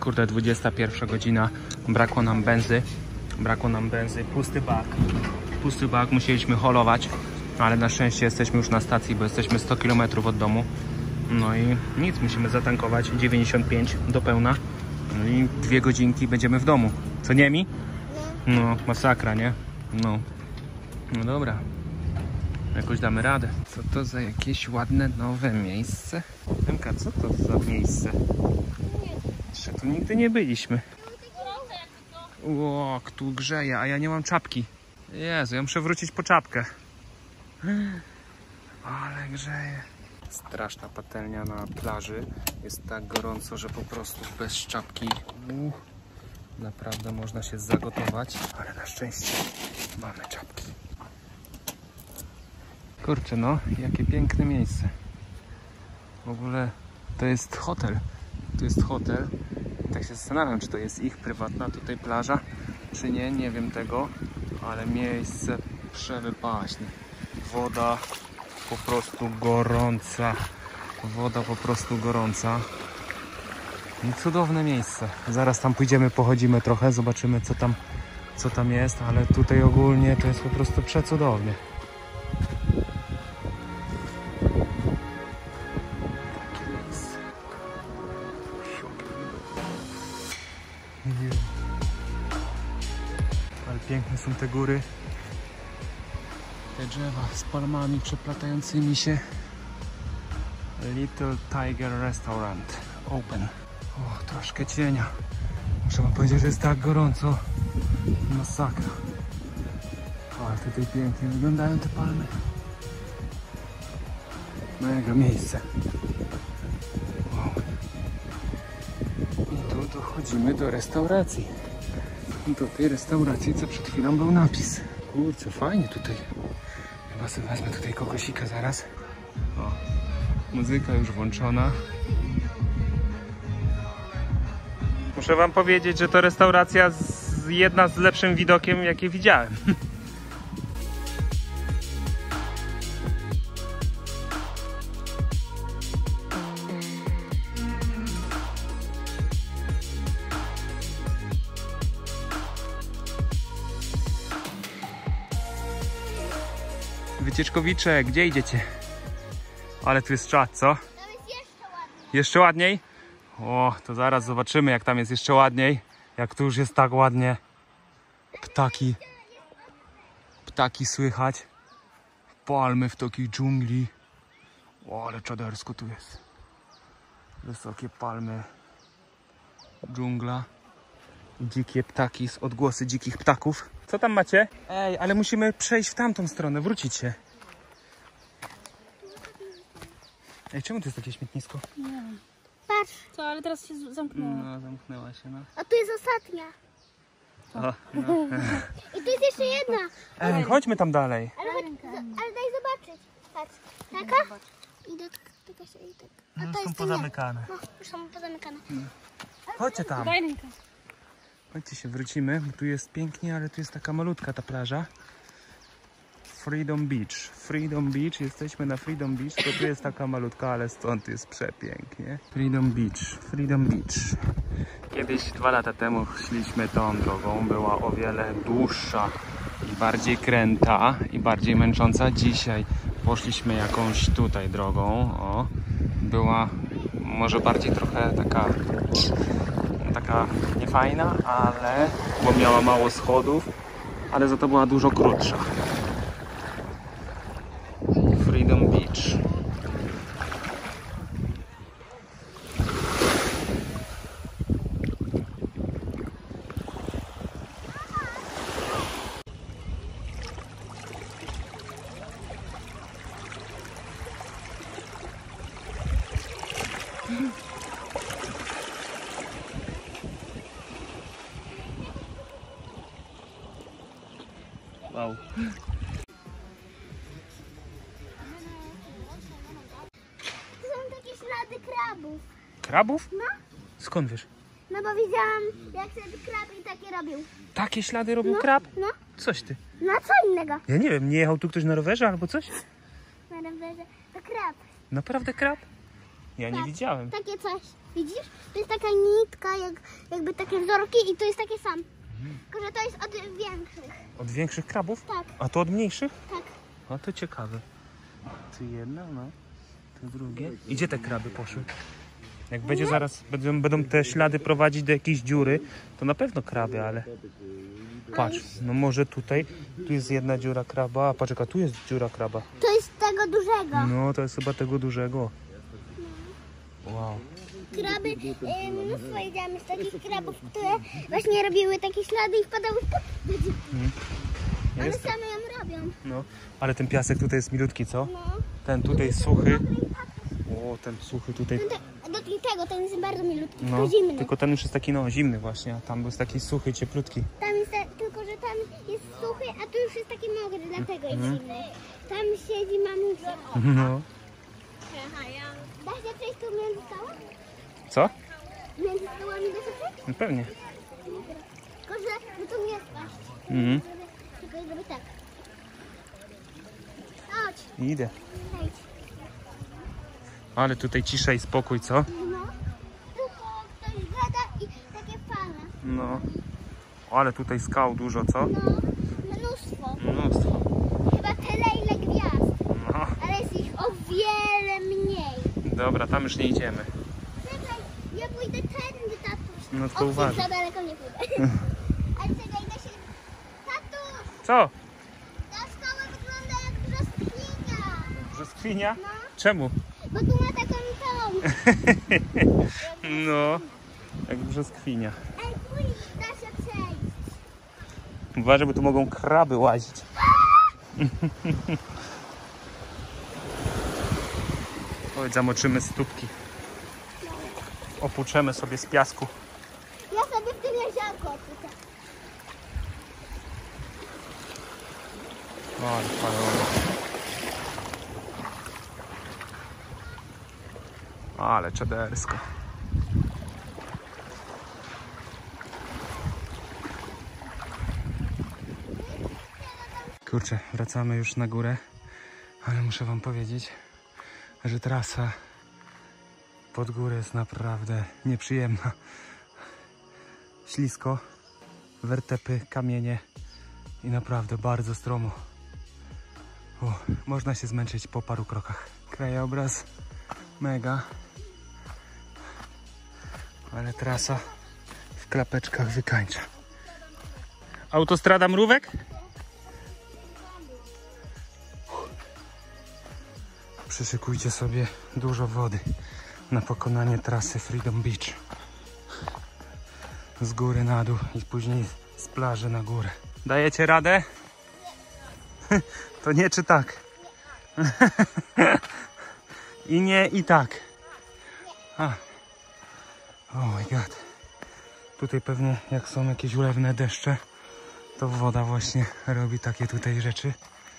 Kurde, 21 godzina. Brakło nam benzy. Pusty bak. Musieliśmy holować. Ale na szczęście jesteśmy już na stacji, bo jesteśmy 100 km od domu. No i nic, musimy zatankować 95 do pełna. No i 2 godzinki będziemy w domu. Co nie mi? No, masakra, nie? No dobra. Jakoś damy radę. Co to za jakieś ładne, nowe miejsce? Emka, co to za miejsce? Jeszcze tu nigdy nie byliśmy. Ło, tu grzeje, a ja nie mam czapki. Jezu, ja muszę wrócić po czapkę. Ale grzeje. Straszna patelnia na plaży. Jest tak gorąco, że po prostu bez czapki naprawdę można się zagotować. Ale na szczęście mamy czapki. Kurczę, no, jakie piękne miejsce. W ogóle to jest hotel. Tak się zastanawiam, czy to jest ich prywatna tutaj plaża, czy nie, nie wiem tego. Ale miejsce przewypaśne. Woda po prostu gorąca. I cudowne miejsce. Zaraz tam pójdziemy, pochodzimy trochę, zobaczymy co tam jest, ale tutaj ogólnie to jest po prostu przecudownie. Ale piękne są te góry. Te drzewa z palmami przeplatającymi się. Little Tiger Restaurant Open. O, troszkę cienia. Muszę wam powiedzieć, że jest tak gorąco. Masakra. Ale tutaj pięknie wyglądają te palmy. Mega miejsce. Wow. I tu dochodzimy do restauracji. Do tej restauracji, co przed chwilą był napis. Kurczę, fajnie tutaj. Chyba sobie wezmę tutaj kokosika zaraz. O, muzyka już włączona. Muszę wam powiedzieć, że to restauracja jedna z lepszym widokiem, jakie widziałem. Wycieczkowicze, gdzie idziecie? Ale tu jest czad, co? Tam jest jeszcze ładniej. Jeszcze ładniej? O, to zaraz zobaczymy, jak tam jest jeszcze ładniej. Jak tu już jest tak ładnie. Ptaki słychać. Palmy w takiej dżungli. O, ale czadersko tu jest. Wysokie palmy. Dżungla. Dzikie ptaki, odgłosy dzikich ptaków. Co tam macie? Ej, ale musimy przejść w tamtą stronę, wrócić się. Ej, czemu to jest takie śmietnisko? Nie wiem. Patrz. Co, ale teraz się zamknęła. No, zamknęła się, no. A tu jest ostatnia. O, no. I tu jest jeszcze jedna. Ej, chodźmy tam dalej. Ale daj zobaczyć. Patrz. Taka? I do tego się i tak. A to Są jest pozamykane. No, już są pozamykane. Chodźcie tam. Daj rękę. Chodźcie się, wrócimy, bo tu jest pięknie, ale tu jest taka malutka ta plaża. Freedom Beach, jesteśmy na Freedom Beach, to tu jest taka malutka, ale stąd jest przepięknie. Freedom Beach. Kiedyś 2 lata temu szliśmy tą drogą, była o wiele dłuższa i bardziej kręta i bardziej męcząca. Dzisiaj poszliśmy jakąś tutaj drogą, o, była może bardziej trochę taka niefajna, ale bo miała mało schodów, ale za to była dużo krótsza. Freedom Beach. Wow. Tu są takie ślady krabów. Krabów? No. Skąd wiesz? No bo widziałam, jak sobie krab i takie robił. Takie ślady robił krab? No. Coś ty. No co innego? Ja nie wiem, nie jechał tu ktoś na rowerze albo coś? Na rowerze. To krab. Naprawdę krab? Ja nie widziałem. Takie coś. Widzisz? To jest taka nitka, jakby takie wzorki i to jest takie sam. Tylko, że to jest od większych. Od większych krabów? Tak. A to od mniejszych? Tak. A to ciekawe. Tu jedna, no. Tu drugie. I gdzie te kraby poszły? Jak będzie zaraz, będą te ślady prowadzić do jakiejś dziury, to na pewno kraby, ale... Patrz, no może tutaj, tu jest jedna dziura kraba, a patrz, jaka tu jest dziura kraba. To jest tego dużego. No, to jest chyba tego dużego. Wow. Kraby, mnóstwo jedziemy z takich krabów, które właśnie robiły takie ślady i wpadały w pod. One Jest? same ją robią. No, ale ten piasek tutaj jest milutki, co? No. Ten tutaj suchy. O, ten suchy tutaj. Do tego, ten jest bardzo milutki, No, tylko zimny. tylko ten już jest taki, no, zimny właśnie, a tam był taki suchy, cieplutki. Tam jest, tylko że tam jest suchy, a tu już jest taki mokry, dlatego jest zimny. Tam siedzi mamusia. No. Da się przejść tu między skałami? Co? Między skałami da się przejść? No pewnie. Tylko, że tu nie spaść. Mhm. Tylko żeby tak. Chodź, Idę. wejdź. Ale tutaj cisza i spokój, co? No. Tylko ktoś gada i takie fale. No. Ale tutaj skał dużo, co? No, mnóstwo. Mnóstwo. Chyba tyle ile gwiazd. No. Ale jest ich o wiele mniej. Dobra, tam już nie idziemy. Czekaj, ja pójdę tędy, tatuś. No to O, uważaj. za daleko nie pójdę. Ale czekaj, da się... Tatuś, Co? ta skała wygląda jak brzoskwinia. Brzoskwinia? No, Czemu? bo tu ma taką tą. No. Jak brzoskwinia. Ej, pójdź, da się przejść. Uważaj, bo tu mogą kraby łazić. Chodź, zamoczymy stópki. Opłuczemy sobie z piasku. Ja sobie w tym jeziorku odpuszczę. O, ale fajnie. Ale czedersko. Kurczę, wracamy już na górę, ale muszę wam powiedzieć, że trasa pod górę jest naprawdę nieprzyjemna. Ślisko, wertepy, kamienie i naprawdę bardzo stromo. O, można się zmęczyć po paru krokach. Krajobraz mega, ale trasa w klapeczkach wykańcza. Autostrada Mrówek? Przyszykujcie sobie dużo wody na pokonanie trasy Freedom Beach. Z góry na dół i później z plaży na górę. Dajecie radę? To nie czy tak? I nie, i tak. Oh my god. Tutaj pewnie jak są jakieś ulewne deszcze, to woda właśnie robi takie tutaj rzeczy.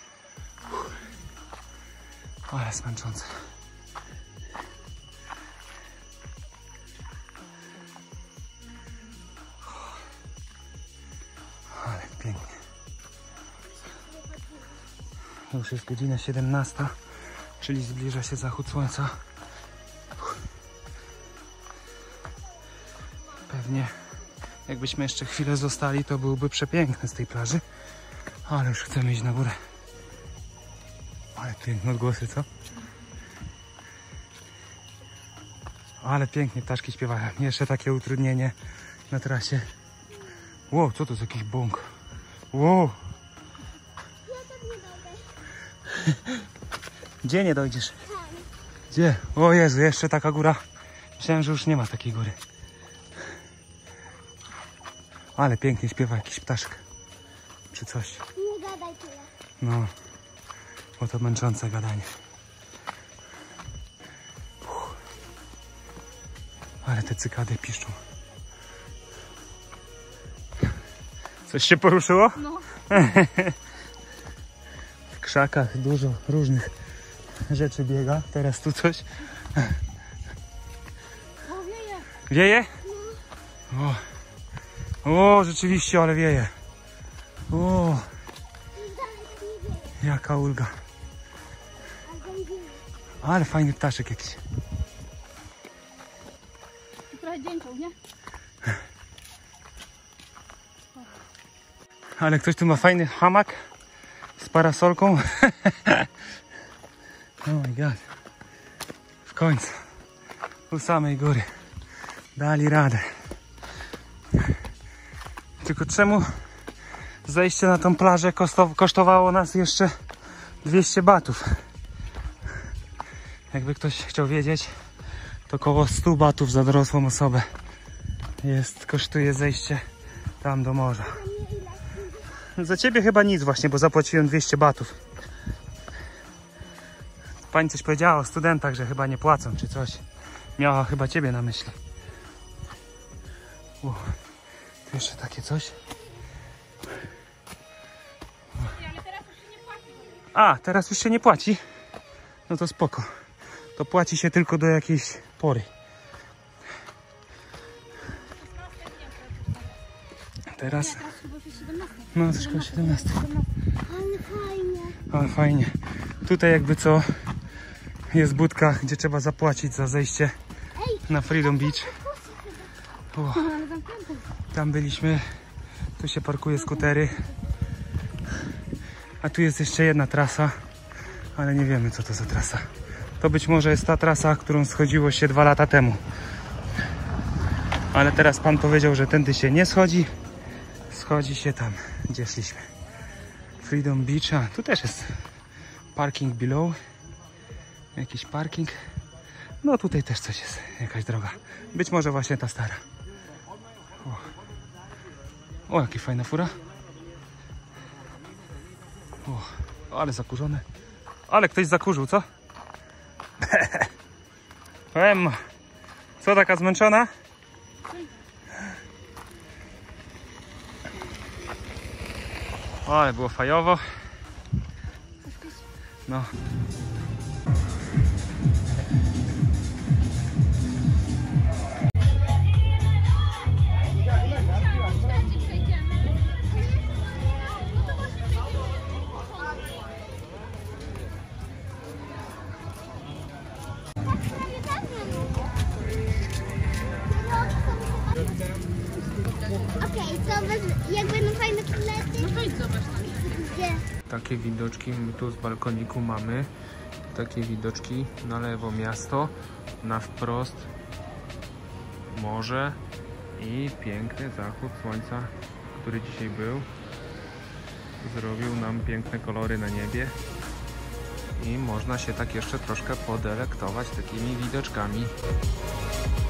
Ale zmęczące. Ale pięknie. Już jest godzina 17, czyli zbliża się zachód słońca. Pewnie jakbyśmy jeszcze chwilę zostali, to byłby przepiękny z tej plaży. Ale już chcemy iść na górę. Ale piękne odgłosy, co? Ale pięknie ptaszki śpiewają. Jeszcze takie utrudnienie na trasie. Wow, co to jest jakiś bąk? Wow. Ja tak nie dojdę. Gdzie nie dojdziesz? Tam. Gdzie? O Jezu, jeszcze taka góra. Myślałem, że już nie ma takiej góry. Ale pięknie śpiewa jakiś ptaszek. Czy coś. Nie gadaj tyle. No. Bo to męczące gadanie. Ale te cykady piszczą. Coś się poruszyło? No. W krzakach dużo różnych rzeczy biega. Teraz tu coś. O, wieje. Wieje? O, rzeczywiście, ale wieje. O, jaka ulga. Ale fajny ptaszek jakiś. parę dzięków, nie? Ale ktoś tu ma fajny hamak z parasolką. Oh my god. W końcu. U samej góry. Dali radę. Tylko czemu zejście na tą plażę kosztowało nas jeszcze 200 batów? Jakby ktoś chciał wiedzieć, to około 100 batów za dorosłą osobę kosztuje zejście tam do morza. Za ciebie chyba nic właśnie, bo zapłaciłem 200 batów. Pani coś powiedziała o studentach, że chyba nie płacą czy coś. Miała chyba ciebie na myśli. Tu jeszcze takie coś. A, teraz już się nie płaci? No to spoko. To płaci się tylko do jakiejś pory. Teraz? No, troszkę 17. Ale fajnie. Ale fajnie. Tutaj jakby co jest budka, gdzie trzeba zapłacić za zejście na Freedom Beach. O, tam byliśmy. Tu się parkuje skutery. A tu jest jeszcze jedna trasa, ale nie wiemy co to za trasa. To być może jest ta trasa, którą schodziło się 2 lata temu. Ale teraz pan powiedział, że tędy się nie schodzi. Schodzi się tam, gdzie szliśmy. Freedom Beach. A, tu też jest parking below. Jakiś parking. No tutaj też coś jest. Jakaś droga. Być może właśnie ta stara. O, jaka fajna fura. O, ale zakurzone. Ale ktoś zakurzył, co? Powiem, co taka zmęczona? O, ale było fajowo. No. Okej, co jak będą fajne klety? No to idź zobacz. Gdzie? Takie widoczki my tu z balkoniku mamy. Takie widoczki na lewo miasto, na wprost morze i piękny zachód słońca, który dzisiaj był. Zrobił nam piękne kolory na niebie i można się tak jeszcze troszkę podelektować takimi widoczkami.